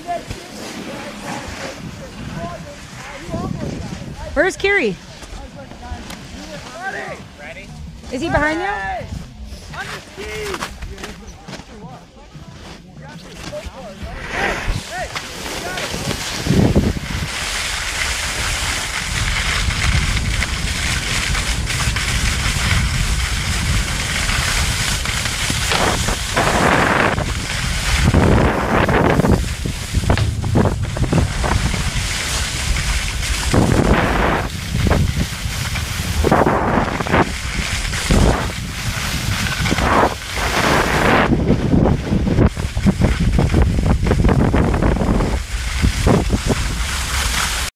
Where's Kiri? Ready? Is he behind you? On the skis!